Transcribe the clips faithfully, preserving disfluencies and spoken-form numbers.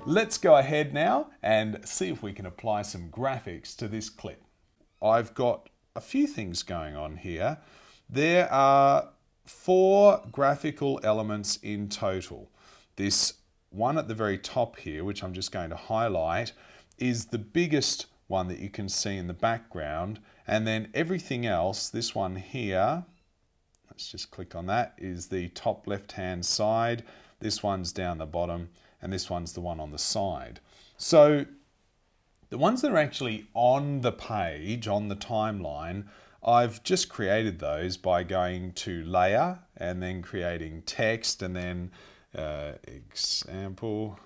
Let's go ahead now and see if we can apply some graphics to this clip. I've got a few things going on here. There are four graphical elements in total. This one at the very top here, which I'm just going to highlight, is the biggest one that you can see in the background, and then everything else, this one here, let's just click on that, is the top left hand side, this one's down the bottom, and this one's the one on the side. So the ones that are actually on the page, on the timeline, I've just created those by going to layer and then creating text, and then uh, example,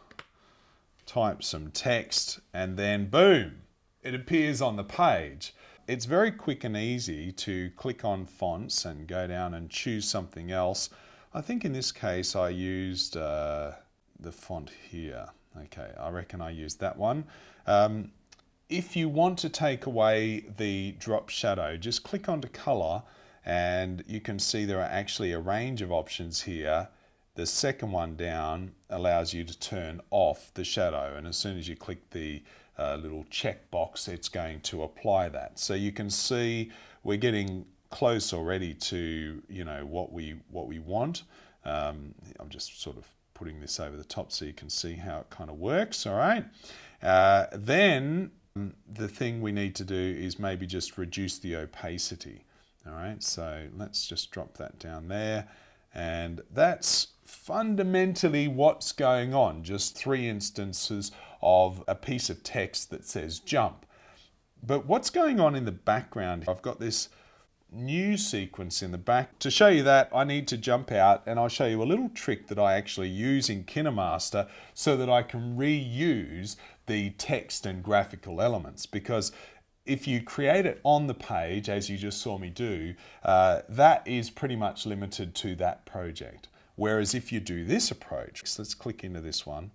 type some text, and then boom, it appears on the page. It's very quick and easy to click on fonts and go down and choose something else. I think in this case I used uh, the font here. Okay, I reckon I used that one. Um, if you want to take away the drop shadow, just click onto color and you can see there are actually a range of options here. The second one down allows you to turn off the shadow, and as soon as you click the uh, little check box, it's going to apply that. So you can see we're getting close already to, you know, what we what we want. Um, I'm just sort of putting this over the top so you can see how it kind of works. All right. Uh, then the thing we need to do is maybe just reduce the opacity. All right. So let's just drop that down there, and that's fundamentally what's going on. Just three instances of a piece of text that says jump. But what's going on in the background? I've got this new sequence in the back. To show you that, I need to jump out and I'll show you a little trick that I actually use in KineMaster so that I can reuse the text and graphical elements, because if you create it on the page, as you just saw me do, uh, that is pretty much limited to that project. Whereas if you do this approach, so let's click into this one.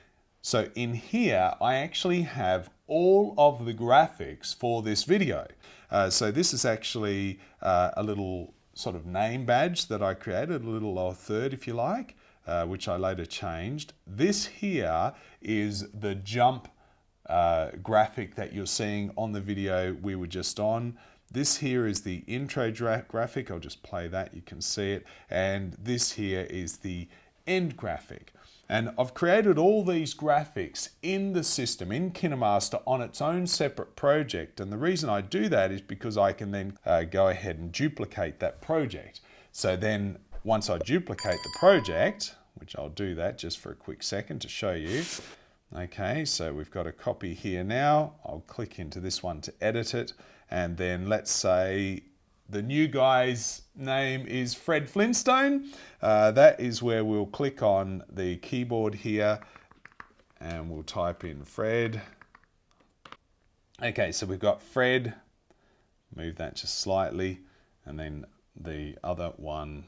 So in here, I actually have all of the graphics for this video. Uh, so this is actually uh, a little sort of name badge that I created, a little uh, third if you like, uh, which I later changed. This here is the jump uh, graphic that you're seeing on the video we were just on. This here is the intro graphic. I'll just play that, you can see it. And this here is the end graphic. And I've created all these graphics in the system, in KineMaster, on its own separate project. And the reason I do that is because I can then uh, go ahead and duplicate that project. So then once I duplicate the project, which I'll do that just for a quick second to show you. Okay, so we've got a copy here now. I'll click into this one to edit it. And then let's say the new guy's name is Fred Flintstone. Uh, that is where we'll click on the keyboard here and we'll type in Fred. Okay, so we've got Fred. Move that just slightly. And then the other one.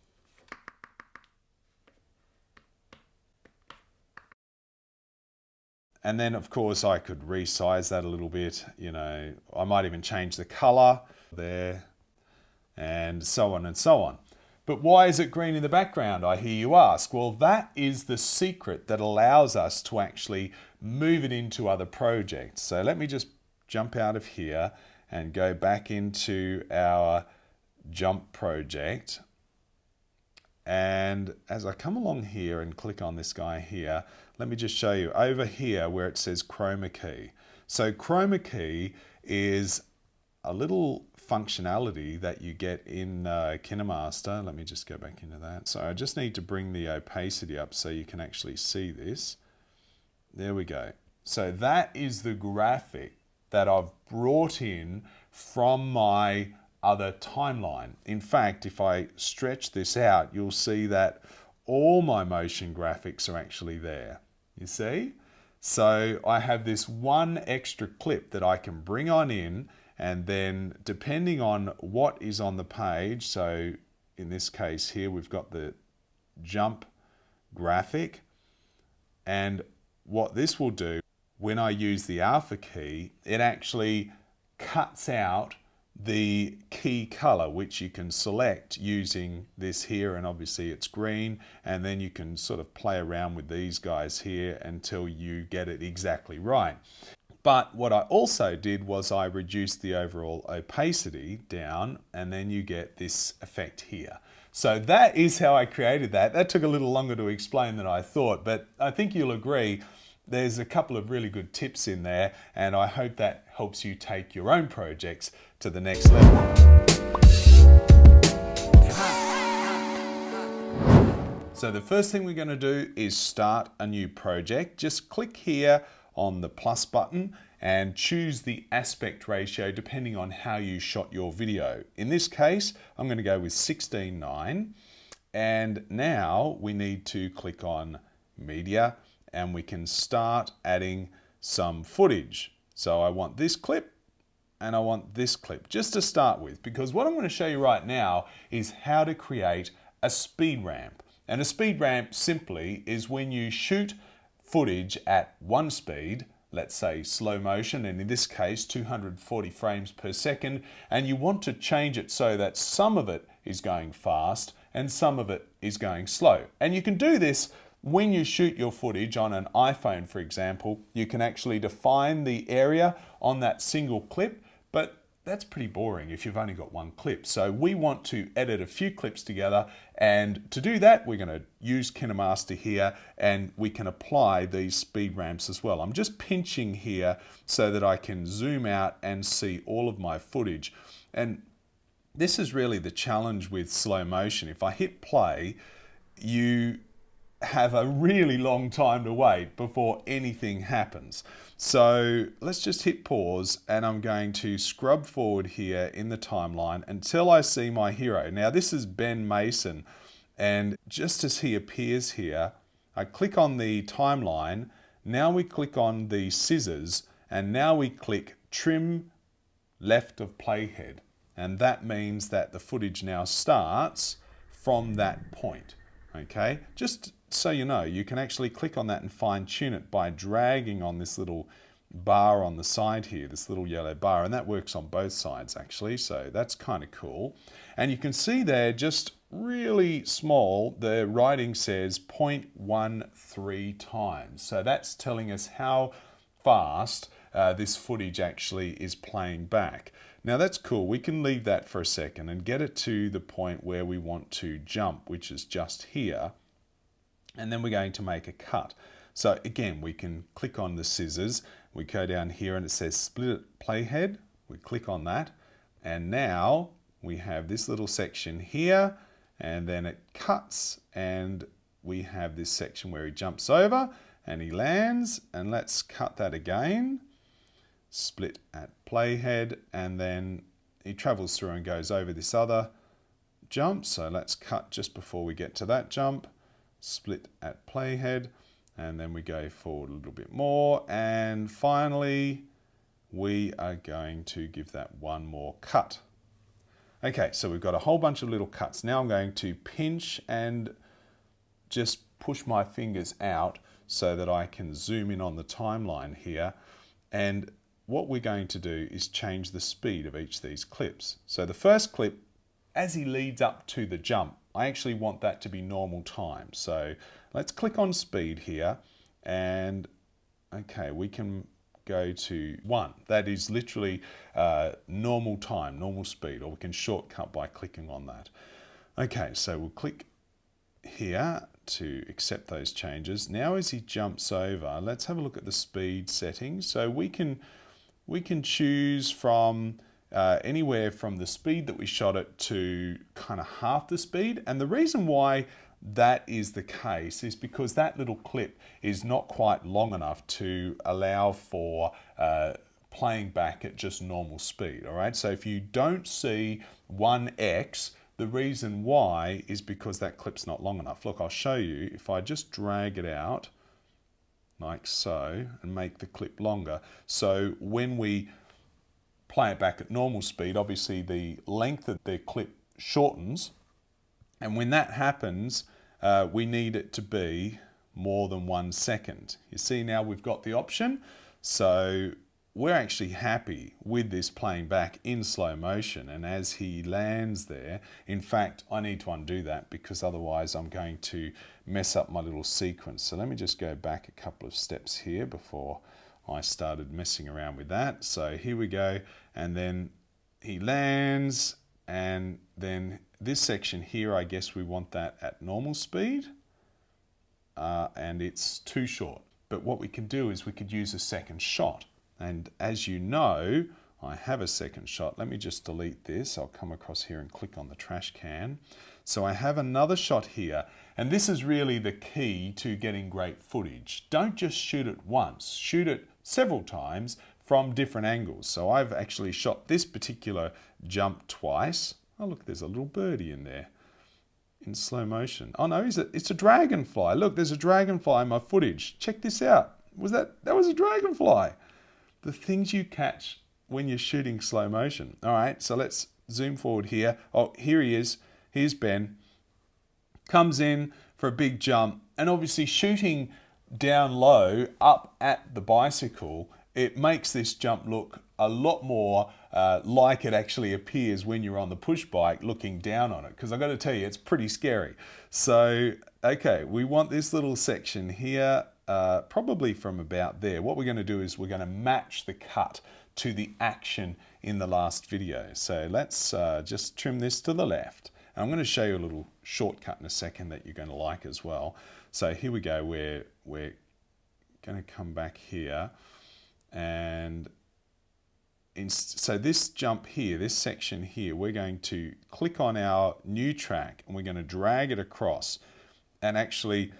And then, of course, I could resize that a little bit. You know, I might even change the color there, and so on and so on. But why is it green in the background, I hear you ask? Well, that is the secret that allows us to actually move it into other projects. So let me just jump out of here and go back into our jump project. And as I come along here and click on this guy here, let me just show you over here where it says chroma key. So chroma key is a little functionality that you get in uh, KineMaster. Let me just go back into that. So I just need to bring the opacity up so you can actually see this. There we go. So that is the graphic that I've brought in from my other timeline. In fact, if I stretch this out, you'll see that all my motion graphics are actually there. You see? So I have this one extra clip that I can bring on in, and then depending on what is on the page, so in this case here we've got the jump graphic, and what this will do when I use the alpha key, it actually cuts out the key color, which you can select using this here, and obviously it's green, and then you can sort of play around with these guys here until you get it exactly right. But what I also did was I reduced the overall opacity down, and then you get this effect here. So that is how I created that. That took a little longer to explain than I thought, but I think you'll agree there's a couple of really good tips in there, and I hope that helps you take your own projects to the next level. So the first thing we're going to do is start a new project. Just click here on the plus button and choose the aspect ratio depending on how you shot your video. In this case, I'm going to go with sixteen nine, and now we need to click on media, and we can start adding some footage. So I want this clip and I want this clip just to start with, because what I'm going to show you right now is how to create a speed ramp. And a speed ramp simply is when you shoot footage at one speed, let's say slow motion, and in this case two hundred forty frames per second, and you want to change it so that some of it is going fast and some of it is going slow. And you can do this when you shoot your footage on an iPhone, for example. You can actually define the area on that single clip, but that's pretty boring if you've only got one clip. So we want to edit a few clips together, and to do that we're going to use KineMaster here, and we can apply these speed ramps as well. I'm just pinching here so that I can zoom out and see all of my footage. And this is really the challenge with slow motion. If I hit play, you have a really long time to wait before anything happens. So let's just hit pause, and I'm going to scrub forward here in the timeline until I see my hero. Now this is Ben Mason, and just as he appears here, I click on the timeline. Now we click on the scissors, and now we click trim left of playhead, and that means that the footage now starts from that point. Okay, just so you know, you can actually click on that and fine tune it by dragging on this little bar on the side here, this little yellow bar, and that works on both sides actually, so that's kind of cool. And you can see there, just really small, the writing says zero point one three times. So that's telling us how fast uh, this footage actually is playing back. Now that's cool. We can leave that for a second and get it to the point where we want to jump, which is just here. And then we're going to make a cut. So again, we can click on the scissors. We go down here and it says split playhead. We click on that. And now we have this little section here, and then it cuts, and we have this section where he jumps over and he lands, and let's cut that again. Split at playhead, and then he travels through and goes over this other jump. So let's cut just before we get to that jump. Split at playhead, and then we go forward a little bit more, and finally we are going to give that one more cut. Okay, so we've got a whole bunch of little cuts. Now I'm going to pinch and just push my fingers out so that I can zoom in on the timeline here, and what we're going to do is change the speed of each of these clips. So the first clip, as he leads up to the jump, I actually want that to be normal time. So let's click on speed here, and okay, we can go to one. That is literally uh, normal time, normal speed, or we can shortcut by clicking on that. Okay, so we'll click here to accept those changes. Now as he jumps over, let's have a look at the speed settings. So we can, we can choose from Uh, anywhere from the speed that we shot it to kind of half the speed. And the reason why that is the case is because that little clip is not quite long enough to allow for uh, playing back at just normal speed. All right, so if you don't see one X, the reason why is because that clip's not long enough. Look, I'll show you. If I just drag it out like so and make the clip longer, so when we play it back at normal speed, obviously the length of the clip shortens, and when that happens, uh, we need it to be more than one second. You see, now we've got the option. So we're actually happy with this playing back in slow motion. And as he lands there, in fact, I need to undo that because otherwise I'm going to mess up my little sequence. So let me just go back a couple of steps here before I started messing around with that. So here we go. And then he lands, and then this section here, I guess we want that at normal speed. Uh, and it's too short. But what we can do is we could use a second shot. And as you know, I have a second shot. Let me just delete this. I'll come across here and click on the trash can. So I have another shot here. And this is really the key to getting great footage. Don't just shoot it once. Shoot it several times from different angles. So I've actually shot this particular jump twice. Oh, look, there's a little birdie in there in slow motion. Oh no, is it? It's a dragonfly. Look, there's a dragonfly in my footage. Check this out. Was that, that was a dragonfly. The things you catch when you're shooting slow motion. All right, so let's zoom forward here. Oh, here he is. Here's Ben. Comes in for a big jump, and obviously shooting down low up at the bicycle, it makes this jump look a lot more uh, like it actually appears when you're on the push bike looking down on it, because I've got to tell you, it's pretty scary. So, okay, we want this little section here, uh, probably from about there. What we're going to do is we're going to match the cut to the action in the last video. So let's uh, just trim this to the left. And I'm going to show you a little shortcut in a second that you're going to like as well. So here we go, we're, we're going to come back here, and in, so this jump here, this section here, we're going to click on our new track and we're going to drag it across and actually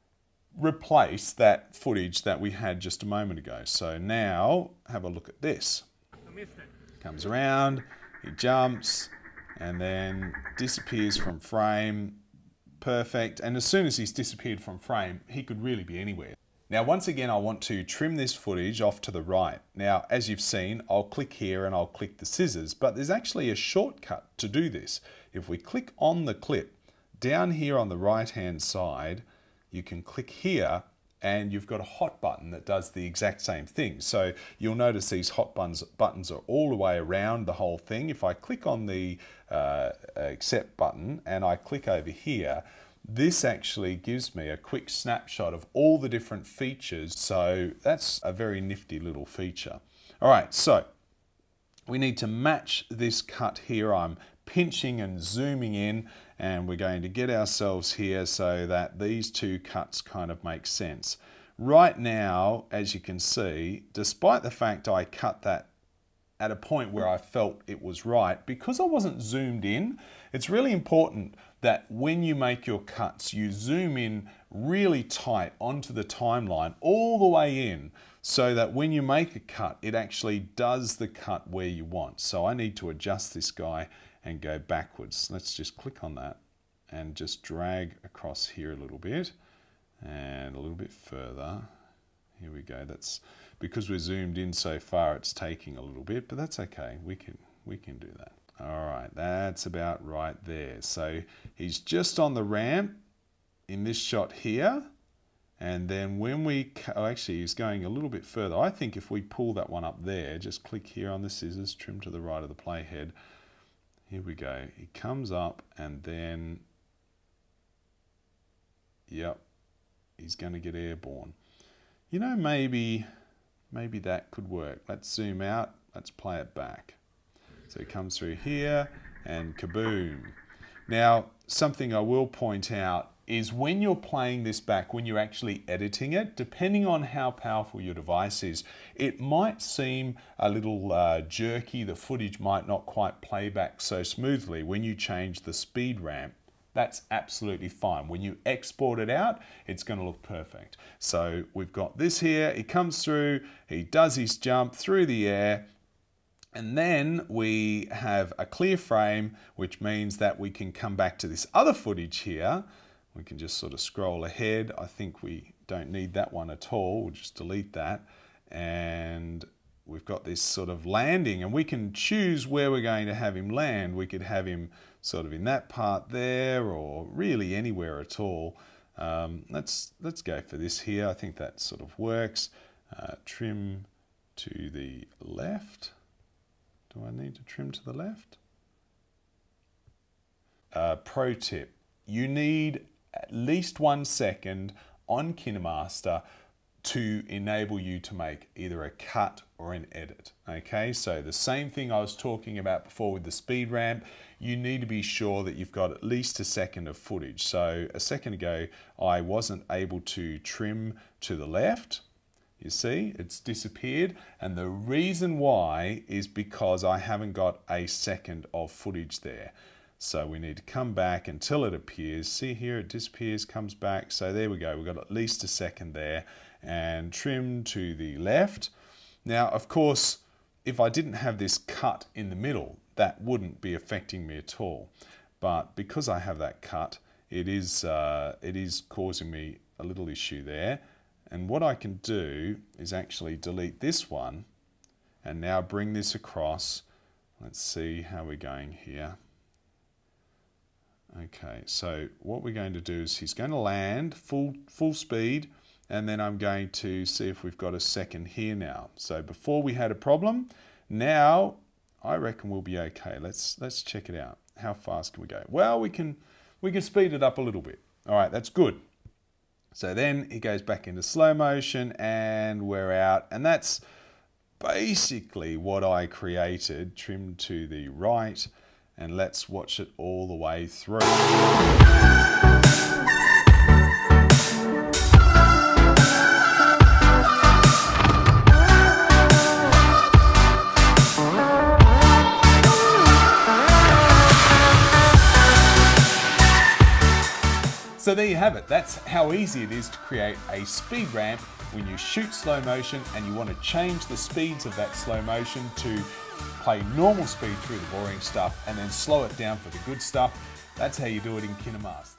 replace that footage that we had just a moment ago. So now have a look at this. Comes around, he jumps, and then disappears from frame. Perfect. And as soon as he's disappeared from frame, he could really be anywhere. Now, once again, I want to trim this footage off to the right. Now, as you've seen, I'll click here and I'll click the scissors, but there's actually a shortcut to do this. If we click on the clip, down here on the right-hand side, you can click here and you've got a hot button that does the exact same thing. So you'll notice these hot buttons, buttons are all the way around the whole thing. If I click on the uh, accept button and I click over here, this actually gives me a quick snapshot of all the different features. So that's a very nifty little feature. All right, so we need to match this cut here. I'm pinching and zooming in, and we're going to get ourselves here so that these two cuts kind of make sense. Right now, as you can see, despite the fact I cut that at a point where I felt it was right, because I wasn't zoomed in, it's really important that when you make your cuts, you zoom in really tight onto the timeline all the way in, so that when you make a cut, it actually does the cut where you want. So I need to adjust this guy and go backwards. Let's just click on that and just drag across here a little bit and a little bit further. Here we go. That's because we're zoomed in so far, it's taking a little bit, but that's okay. We can, we can do that. All right, that's about right there. So he's just on the ramp in this shot here. And then when we, oh, actually he's going a little bit further. I think if we pull that one up there, just click here on the scissors, trim to the right of the playhead. Here we go. He comes up and then, yep, he's going to get airborne. You know, maybe, maybe that could work. Let's zoom out. Let's play it back. So he comes through here and kaboom. Now, something I will point out is when you're playing this back, when you're actually editing it, depending on how powerful your device is, it might seem a little uh, jerky. The footage might not quite play back so smoothly when you change the speed ramp. That's absolutely fine. When you export it out, it's going to look perfect. So we've got this here. He comes through, he does his jump through the air, and then we have a clear frame, which means that we can come back to this other footage here. We can just sort of scroll ahead. I think we don't need that one at all. We'll just delete that. And we've got this sort of landing, and we can choose where we're going to have him land. We could have him sort of in that part there, or really anywhere at all. Um, let's, let's go for this here. I think that sort of works. Uh, trim to the left. Do I need to trim to the left? Uh, pro tip, you need at least one second on KineMaster to enable you to make either a cut or an edit. Okay, so the same thing I was talking about before with the speed ramp, you need to be sure that you've got at least a second of footage. So a second ago, I wasn't able to trim to the left. You see, it's disappeared. And the reason why is because I haven't got a second of footage there. So we need to come back until it appears. See here, it disappears, comes back. So there we go, we've got at least a second there. And trim to the left. Now, of course, if I didn't have this cut in the middle, that wouldn't be affecting me at all. But because I have that cut, it is, uh, it is causing me a little issue there. And what I can do is actually delete this one and now bring this across. Let's see how we're going here. Okay, so what we're going to do is he's going to land full, full speed, and then I'm going to see if we've got a second here now. So before we had a problem, now I reckon we'll be okay. Let's let's check it out. How fast can we go? Well, we can we can speed it up a little bit. All right, that's good. So then he goes back into slow motion and we're out, and that's basically what I created. Trim to the right, and let's watch it all the way through. So there you have it. That's how easy it is to create a speed ramp when you shoot slow motion and you want to change the speeds of that slow motion to play normal speed through the boring stuff and then slow it down for the good stuff. That's how you do it in KineMaster.